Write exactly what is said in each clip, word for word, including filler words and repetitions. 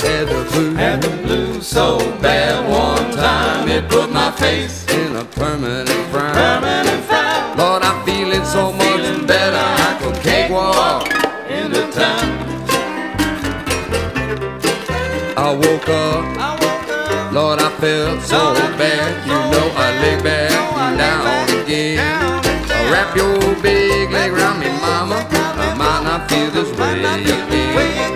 had the blues, had the blues so bad one time it put my face in a permanent frown. Permanent frown. Lord, I'm feeling so I'm much feeling better. I could cakewalk into town. I woke up, I woke up, Lord, I felt so Lord, I bad. felt You so know I bad. lay back You know I and lay down back again. down and Uh, Wrap your big leg around me, mama. I might not feel this way again.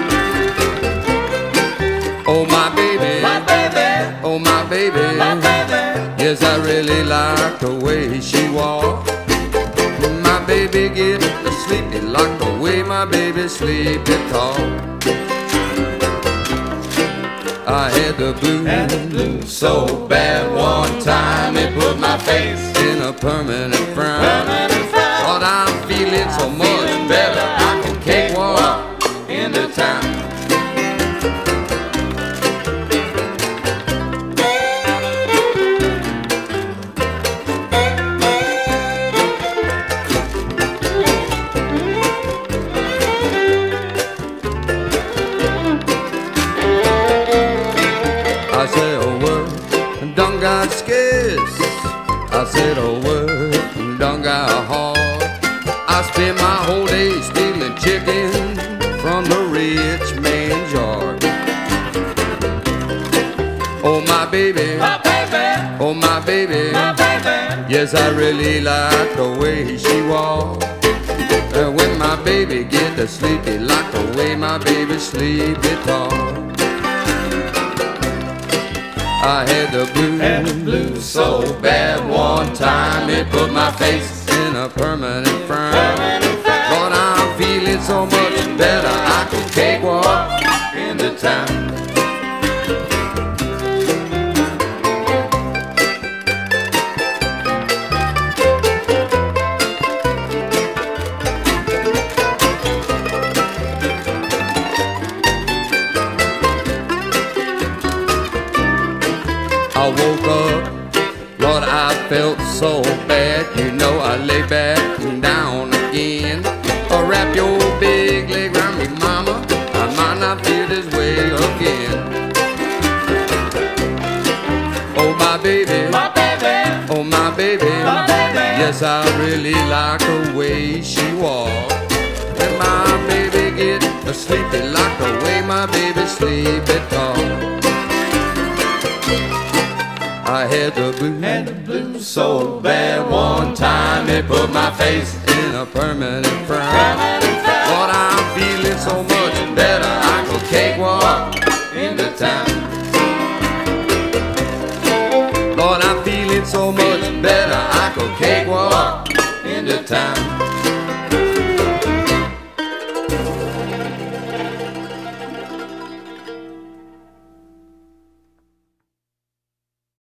Oh my baby, My baby, oh my baby, my baby, yes, I really like the way she walks. My baby get sleepy like the way my baby sleep and talk. I had the blues, had the blues so bad one time it put my face in a permanent frown. permanent frown. But I'm feeling so much Feeling better. better. I can cakewalk into town. I said a word and done got scarce. I said a word and done got hard. I spent my whole day stealing chicken from the rich man's yard. Oh my baby, My baby, oh my baby, my baby, yes, I really like the way she walks. And when my baby get to sleepy, like the way my baby sleep it talk. I had the blues, had the blues so bad one time it put my face in a permanent frown. permanent frown. Lord, I'm feeling so much better. I can cakewalk into town. I woke up, Lord, I felt so bad. You know I lay back and down again. Oh, wrap your big leg around me, mama. I might not feel this way again. Oh my baby, My baby, oh my baby, my baby, yes, I really like the way she walks. When my baby get sleepy, like the way my baby sleep it talk. I had the blues, had the blues so bad one time it put my face in a permanent frown. permanent frown. Lord, I'm feeling so much better. I could cakewalk